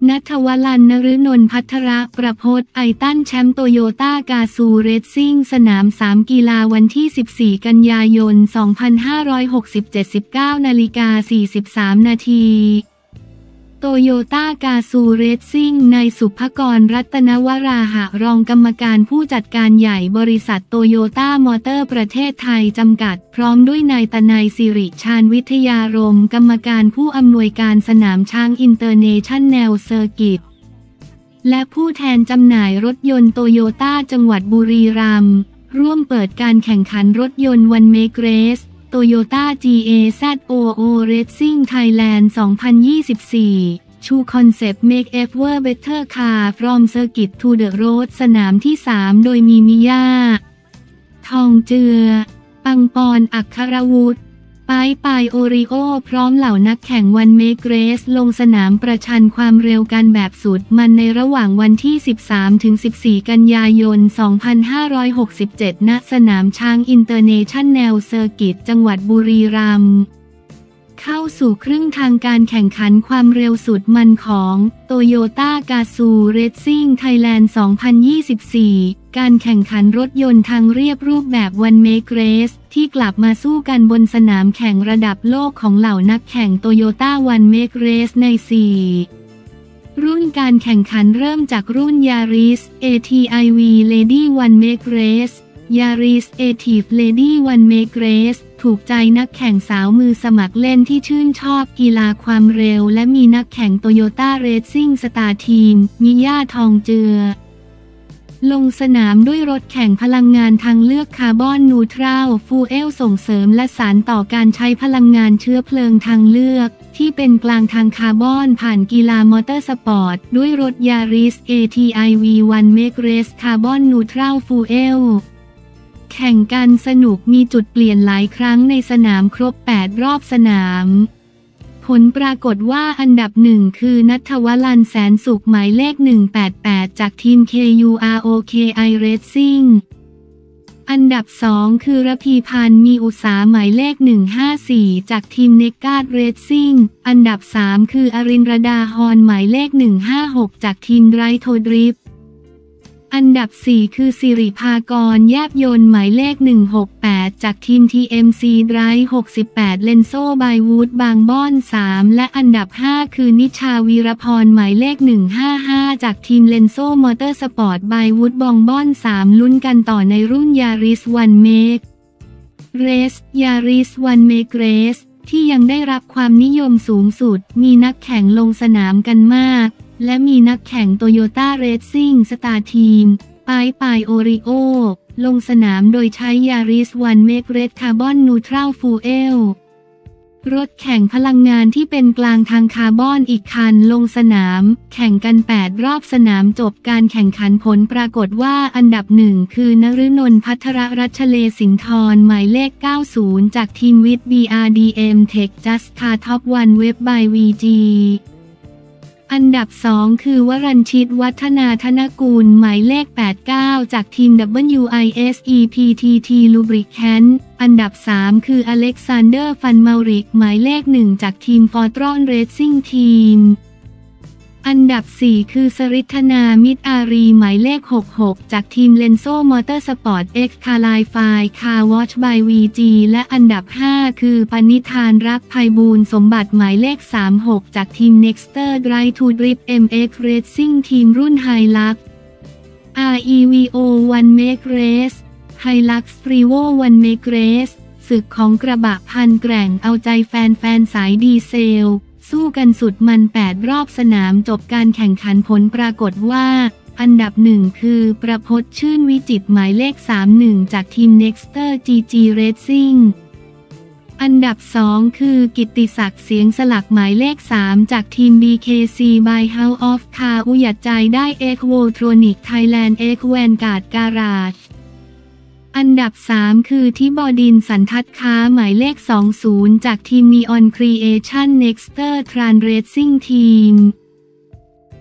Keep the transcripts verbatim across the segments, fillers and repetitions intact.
ณัฐวลัน นฤนนท์ ภัทรประพจน์ ไอตันแชมป์โตโยต้ากาซูเรซซิ่งสนามสามกีฬาวันที่สิบสี่กันยายนสองพันห้าร้อยหกสิบเจ็ด สิบเก้านาฬิกาสี่สิบสามนาทีโตโยต้ากาซูเรซซิ่งนายสุภกร รัตนวราหะรองกรรมการผู้จัดการใหญ่บริษัทโตโยต้ามอเตอร์ประเทศไทยจำกัดพร้อมด้วยนายตนัยสิริชาญวิทยารมกรรมการผู้อำนวยการสนามช้างอินเตอร์เนชั่นแนลเซอร์กิตและผู้แทนจำหน่ายรถยนต์โตโยต้าจังหวัดบุรีรัมย์ร่วมเปิดการแข่งขันรถยนต์วันเมกเรสโตโยต้า จี เอ แซด โอ โอ Racing Thailand สองพันยี่สิบสี่ ชูคอนเซปต์ Make Ever Better Car from Circuit to the Road สนามที่สามโดยมีมิย่าทองเจือปังปอนอัครวุฒิป้ายปายโอริโอพร้อมเหล่านักแข่งวันเมกเรสลงสนามประชันความเร็วกันแบบสุดมันในระหว่างวันที่ สิบสามถึงสิบสี่ กันยายน สองพันห้าร้อยหกสิบเจ็ด ณ สนามช้างอินเตอร์เนชั่นแนลเซอร์กิตจังหวัดบุรีรัมย์เข้าสู่ครึ่งทางการแข่งขันความเร็วสุดมันของโตโยต้ากาซูเรซซิ่งไทยแลนด์ สองพันยี่สิบสี่ การแข่งขันรถยนต์ทางเรียบรูปแบบวันเมกเรสที่กลับมาสู้กันบนสนามแข่งระดับโลกของเหล่านักแข่งโตโยต้าวันเมกเรสใน สี่ รุ่นการแข่งขันเริ่มจากรุ่น Yaris เอ ที ไอ วี Lady One Make Race Yaris เอ ที Lady One Make Race ถูกใจนักแข่งสาวมือสมัครเล่นที่ชื่นชอบกีฬาความเร็วและมีนักแข่งโตโยต้าเรซซิ่งสตาร์ทีมมิย่าทองเจือลงสนามด้วยรถแข่งพลังงานทางเลือกคาร์บอนนูทรัลฟูเอลส่งเสริมและสานต่อการใช้พลังงานเชื้อเพลิงทางเลือกที่เป็นกลางทางคาร์บอนผ่านกีฬามอเตอร์สปอร์ตด้วยรถ Yaris เอ ที ไอ วี One Make Race Carbon Neutral Fuelแข่งกันสนุกมีจุดเปลี่ยนหลายครั้งในสนามครบแปดรอบสนามผลปรากฏว่าอันดับหนึ่งคือณัฐวลัน แสนสุขหมายเลขหนึ่งแปดแปดจากทีม เค ยู อาร์ โอ เค ไอ Racing อันดับสองคือระพีพันธ์มีอุตสาหมายเลขหนึ่งห้าสี่จากทีมเนกาดเรซซิ่งอันดับสามคืออรินรดาฮอนหมายเลขหนึ่งห้าหกจากทีมไรโทดริฟอันดับสี่คือสิริภากรแยบยนต์หมายเลขหนึ่งหกแปดจากทีม ที เอ็ม ซี Drive หกสิบแปดเลนโซบายวูดบางบ้อนสามและอันดับห้าคือนิชาวีรพรหมายเลขหนึ่งห้าห้าจากทีมเลนโซมอเตอร์สปอร์ตบายวูดบองบ้อนสามลุ้นกันต่อในรุ่น Yaris One Make Race Yaris One Make Race ที่ยังได้รับความนิยมสูงสุดมีนักแข่งลงสนามกันมากและมีนักแข่งโตโยต้าเรซซิ่งสตาร์ทีมป้ายปายโอริโอลงสนามโดยใช้ Yaris One Make Race Carbon Neutral Fuel รถแข่งพลังงานที่เป็นกลางทางคาร์บอนอีกคันลงสนามแข่งกันแปดรอบสนามจบการแข่งขันผลปรากฏว่าอันดับหนึ่งคือนฤนนท์ ภัทรรัชเลสินทรหมายเลขเก้าสิบจากทีมวิท บี อาร์ ดี เอ็ม Tech Just Car Top One Web by วี จีอันดับสองคือวรัญชิตวัฒนาธนกุลหมายเลขแปดสิบเก้าจากทีม ดับเบิลยู ไอ เอส อี พี ที ที Lubricant อันดับสามคืออเล็กซานเดอร์ฟันเมาริกหมายเลขหนึ่งจากทีมฟอร์ตรอนเรซซิ่งทีมอันดับสี่คือสริธนามิตรอารีหมายเลขหกสิบหกจากทีมเลนโซมอเตอร์สปอร์ตเอ็กซ์คาไลไฟคาร์วอชบาย วี จี และอันดับห้าคือปณิธานรักไพบูลย์สมบัติหมายเลขสามสิบหกจากทีม Nexter Drive to Drift เอ็ม เอ็กซ์ Racing ทีมรุ่น Hilux อาร์ อี วี โอ One Make Race Hilux Revo One Make Race ศึกของกระบะพันแกร่งเอาใจแฟนๆสายดีเซลสู้กันสุดมันแปดรอบสนามจบการแข่งขันผลปรากฏว่าอันดับหนึ่งคือประพจน์ชื่นวิจิตรหมายเลขสามสิบเอ็ดจากทีม Nexter จี จี Racing อันดับสองคือกิตติศักดิ์เสียงสลักหมายเลขสามจากทีม บี เค ซี by House of Car อุยัดใจได้ Equotronic Thailand X Vanguard Garageอันดับสามคือทิบดินทร์สันทัดค้าหมายเลขสองสิบจากทีม Neon Creation Nexter Tran Racing Team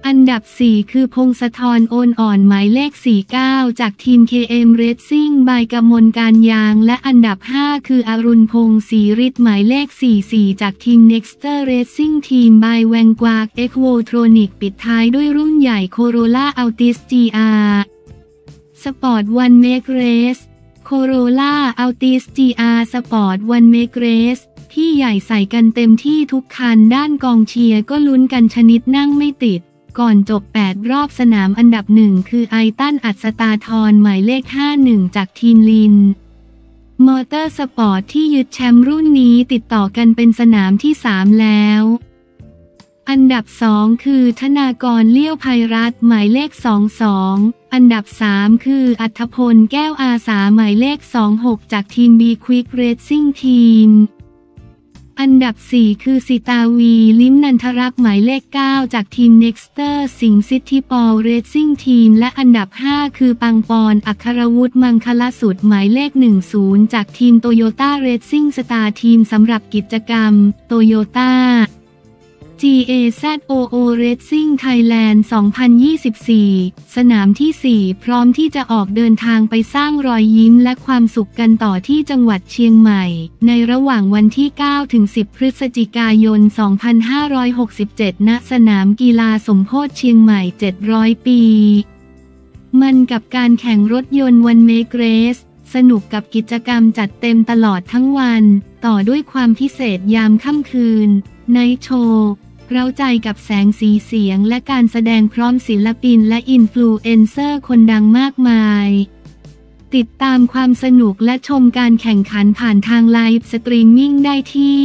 อันดับสี่คือพงศธรโอนอ่อนหมายเลขสี่สิบเก้าจากทีม เค เอ็ม Racing by กมลการยางและอันดับห้าคืออรุณพงศ์ศรีฤทธิ์หมายเลขสี่สิบสี่จากทีม Nexter Racing Team by Vanguard Equotronic ปิดท้ายด้วยรุ่นใหญ่ Corolla Altis จี อาร์ Sport One Make Race Corolla Altis จี อาร์ Sport One Make Race ที่ใหญ่ใส่กันเต็มที่ทุกคันด้านกองเชียร์ก็ลุ้นกันชนิดนั่งไม่ติดก่อนจบแปดรอบสนามอันดับหนึ่งคือไอตันอัศตาธรหมายเลขห้าสิบเอ็ดจากทีมลินมอเตอร์สปอร์ตที่ยึดแชมป์รุ่นนี้ติดต่อกันเป็นสนามที่สามแล้วอันดับสองคือธนากรเลี้ยวภัยรัตน์หมายเลขสองสิบสองอันดับสามคืออัธพลแก้วอาสาหมายเลขสองสิบหกจากทีม B Quick Racing Teamอันดับสี่คือสิตาวีลิ้มนันทรักษ์หมายเลขเก้าจากทีม Nexter สิงห์ซิตี้ปอล Racing Team และอันดับห้าคือปังปอนอัครวุฒิมังคลสุดหมายเลขหนึ่งสิบจากทีม Toyota Racing Star Team สำหรับกิจกรรม Toyota จี เอ แซด โอ โอ Racing Thailand สองพันยี่สิบสี่ สนามที่สี่พร้อมที่จะออกเดินทางไปสร้างรอยยิ้มและความสุขกันต่อที่จังหวัดเชียงใหม่ในระหว่างวันที่ เก้าถึงสิบ พฤศจิกายน สองพันห้าร้อยหกสิบเจ็ด ณ สนามกีฬาสมโภชเชียงใหม่ เจ็ดร้อย ปี มันกับการแข่งรถยนต์วันเมกเรสสนุกกับกิจกรรมจัดเต็มตลอดทั้งวันต่อด้วยความพิเศษยามค่ำคืนไนท์โชว์เร้าใจกับแสงสีเสียงและการแสดงพร้อมศิลปินและอินฟลูเอนเซอร์คนดังมากมายติดตามความสนุกและชมการแข่งขันผ่านทางไลฟ์สตรีมมิ่งได้ที่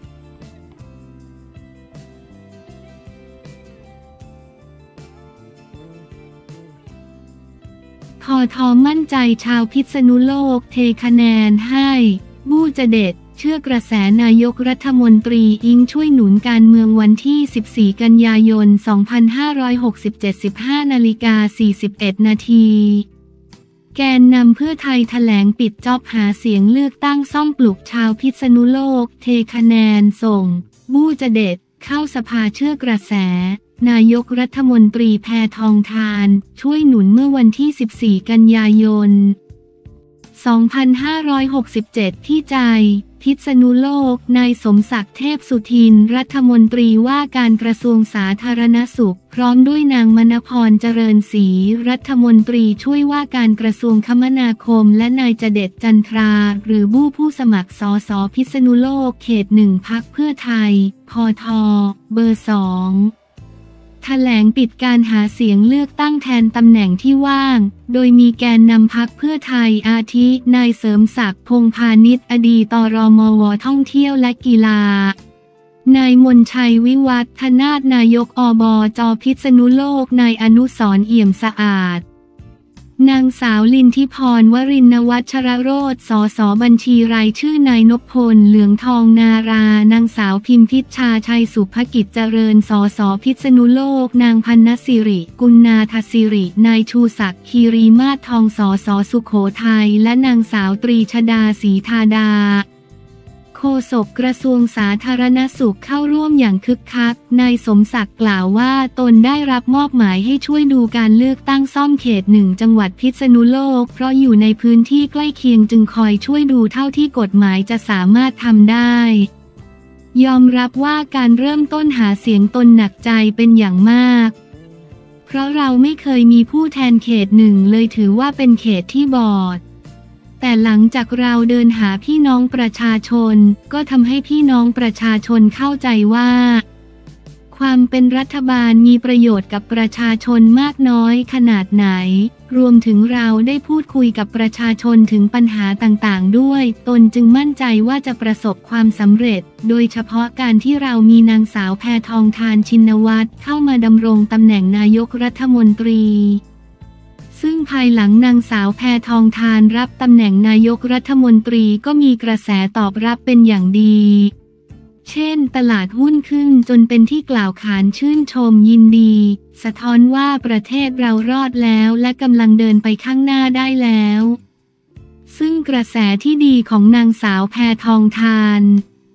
พอทอมั่นใจชาวพิษณุโลกเทคะแนนให้บู้จะเด็ดเชื่อกระแสนายกรัฐมนตรีอิงช่วยหนุนการเมืองวันที่สิบสี่กันยายนสองพันห้าร้อยหกสิบเจ็ด สิบห้านาฬิกาสี่สิบเอ็ดนาทีแกนนำเพื่อไทยแถลงปิดจ็อบหาเสียงเลือกตั้งซ่อมปลุกชาวพิษณุโลกเทคะแนนส่งบู้จะเด็ดเข้าสภาเชื่อกระแสนายกรัฐมนตรีแพทองธารช่วยหนุนเมื่อวันที่สิบสี่กันยายนสองพันห้าร้อยหกสิบเจ็ดที่ใจพิษณุโลกนายสมศักดิ์เทพสุทินรัฐมนตรีว่าการกระทรวงสาธารณสุขพร้อมด้วยนางมณพรเจริญศรีรัฐมนตรีช่วยว่าการกระทรวงคมนาคมและนายจเด็ดจันทราหรือบู้ผู้สมัครสสพิษณุโลกเขตหนึ่งพรรคเพื่อไทยพทเบอร์สองแถลงปิดการหาเสียงเลือกตั้งแทนตำแหน่งที่ว่างโดยมีแกนนำพรรคเพื่อไทยอาทินายเสริมศักดิ์พงษ์พาณิชย์อดีตรมวท่องเที่ยวและกีฬานายมนชัยวิวัฒนาถนายกอบจพิษณุโลกนายอนุสรณ์เอี่ยมสะอาดนางสาวลินทิพรวรินทร์วัชรโรจน์สสบัญชีรายชื่อนายนพพลเหลืองทองนารานางสาวพิมพิชชาชัยสุภกิจเจริญสสพิษณุโลกนางพันนสิริกุลนาทศิรินายชูศักดิ์คีรีมาศทองสสสุโขทัยและนางสาวตรีชดาศรีธาดาโฆษกกระทรวงสาธารณสุขเข้าร่วมอย่างคึกคักนายสมศักดิ์กล่าวว่าตนได้รับมอบหมายให้ช่วยดูการเลือกตั้งซ่อมเขตหนึ่งจังหวัดพิษณุโลกเพราะอยู่ในพื้นที่ใกล้เคียงจึงคอยช่วยดูเท่าที่กฎหมายจะสามารถทำได้ยอมรับว่าการเริ่มต้นหาเสียงตนหนักใจเป็นอย่างมากเพราะเราไม่เคยมีผู้แทนเขตหนึ่งเลยถือว่าเป็นเขตที่บอดแต่หลังจากเราเดินหาพี่น้องประชาชนก็ทำให้พี่น้องประชาชนเข้าใจว่าความเป็นรัฐบาลมีประโยชน์กับประชาชนมากน้อยขนาดไหนรวมถึงเราได้พูดคุยกับประชาชนถึงปัญหาต่างๆด้วยตนจึงมั่นใจว่าจะประสบความสำเร็จโดยเฉพาะการที่เรามีนางสาวแพทองธารชินวัตรเข้ามาดำรงตำแหน่งนายกรัฐมนตรีซึ่งภายหลังนางสาวแพทองธารรับตำแหน่งนายกรัฐมนตรีก็มีกระแสตอบรับเป็นอย่างดีเช่นตลาดหุ้นขึ้นจนเป็นที่กล่าวขานชื่นชมยินดีสะท้อนว่าประเทศเรารอดแล้วและกำลังเดินไปข้างหน้าได้แล้วซึ่งกระแสที่ดีของนางสาวแพทองธาร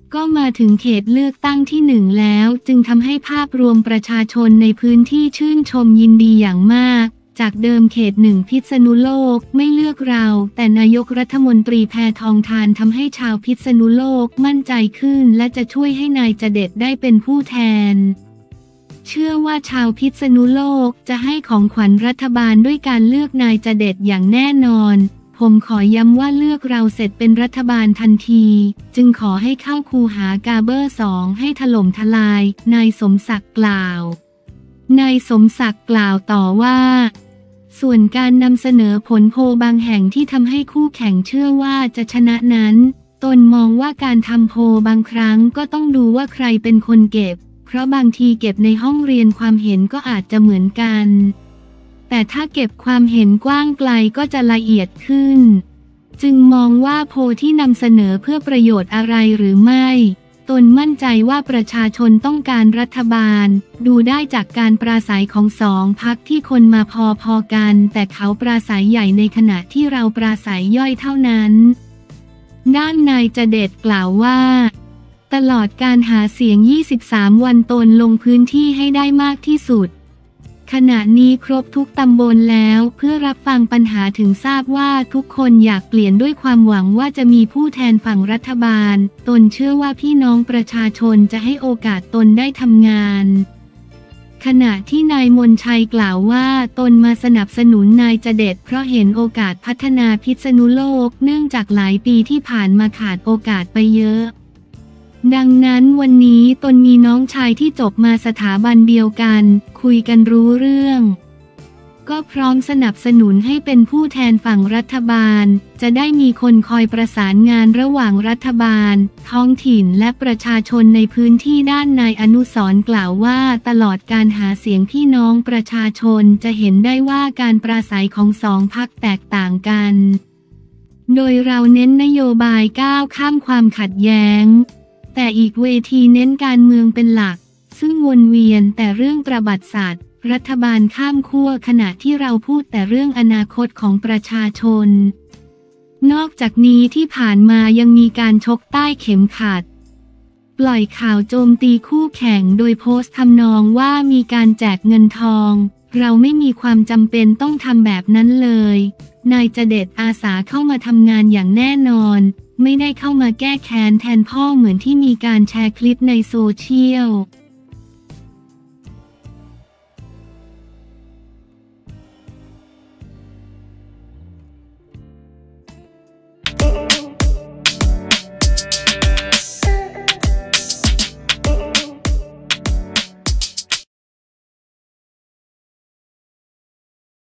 ก็มาถึงเขตเลือกตั้งที่หนึ่งแล้วจึงทำให้ภาพรวมประชาชนในพื้นที่ชื่นชมยินดีอย่างมากจากเดิมเขตหนึ่งพิษณุโลกไม่เลือกเราแต่นายกรัฐมนตรีแพทองธารทำให้ชาวพิษณุโลกมั่นใจขึ้นและจะช่วยให้นายจเดชได้เป็นผู้แทนเชื่อว่าชาวพิษณุโลกจะให้ของขวัญรัฐบาลด้วยการเลือกนายจเดชอย่างแน่นอนผมขอย้ำว่าเลือกเราเสร็จเป็นรัฐบาลทันทีจึงขอให้เข้าคูหากาเบอร์สองให้ถล่มทลายนายสมศักดิ์กล่าวนายสมศักดิ์กล่าวต่อว่าส่วนการนำเสนอผลโพลบางแห่งที่ทำให้คู่แข่งเชื่อว่าจะชนะนั้นตนมองว่าการทำโพลบางครั้งก็ต้องดูว่าใครเป็นคนเก็บเพราะบางทีเก็บในห้องเรียนความเห็นก็อาจจะเหมือนกันแต่ถ้าเก็บความเห็นกว้างไกลก็จะละเอียดขึ้นจึงมองว่าโพลที่นำเสนอเพื่อประโยชน์อะไรหรือไม่ตนมั่นใจว่าประชาชนต้องการรัฐบาลดูได้จากการปราศัยของสองพรรคที่คนมาพอๆกันแต่เขาปราศัยใหญ่ในขณะที่เราปราศัยย่อยเท่านั้นด้านนายจเดชกล่าวว่าตลอดการหาเสียงยี่สิบสามวันตนลงพื้นที่ให้ได้มากที่สุดขณะนี้ครบทุกตำบลแล้วเพื่อรับฟังปัญหาถึงทราบว่าทุกคนอยากเปลี่ยนด้วยความหวังว่าจะมีผู้แทนฝั่งรัฐบาลตนเชื่อว่าพี่น้องประชาชนจะให้โอกาสตนได้ทำงานขณะที่นายมนชัยกล่าวว่าตนมาสนับสนุนนายจเดชเพราะเห็นโอกาสพัฒนาพิษณุโลกเนื่องจากหลายปีที่ผ่านมาขาดโอกาสไปเยอะดังนั้นวันนี้ตนมีน้องชายที่จบมาสถาบันเดียวกันคุยกันรู้เรื่องก็พร้อมสนับสนุนให้เป็นผู้แทนฝั่งรัฐบาลจะได้มีคนคอยประสานงานระหว่างรัฐบาลท้องถิ่นและประชาชนในพื้นที่ด้านนายอนุสรณ์กล่าวว่าตลอดการหาเสียงพี่น้องประชาชนจะเห็นได้ว่าการปราศัยของสองพรรคแตกต่างกันโดยเราเน้นนโยบายก้าวข้ามความขัดแย้งแต่อีกเวทีเน้นการเมืองเป็นหลักซึ่งวนเวียนแต่เรื่องประวัติศาสตร์รัฐบาลข้ามขั้วขณะที่เราพูดแต่เรื่องอนาคตของประชาชนนอกจากนี้ที่ผ่านมายังมีการชกใต้เข็มขัดปล่อยข่าวโจมตีคู่แข่งโดยโพสต์ทำนองว่ามีการแจกเงินทองเราไม่มีความจำเป็นต้องทำแบบนั้นเลยนายจเดชอาสาเข้ามาทำงานอย่างแน่นอนไม่ได้เข้ามาแก้แค้นแทนพ่อเหมือนที่มีการแชร์คลิปในโซเชียล